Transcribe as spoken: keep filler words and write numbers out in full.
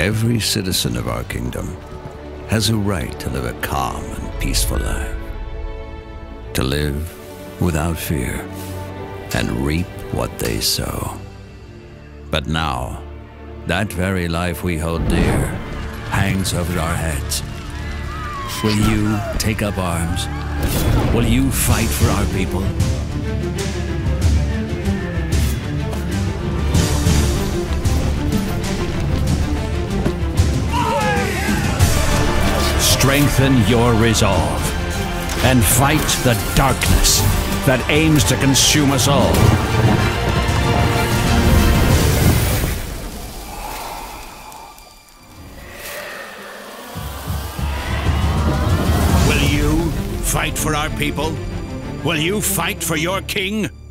Every citizen of our kingdom has a right to live a calm and peaceful life. To live without fear and reap what they sow. But now, that very life we hold dear hangs over our heads. Will you take up arms? Will you fight for our people? Strengthen your resolve and fight the darkness that aims to consume us all. Will you fight for our people? Will you fight for your king?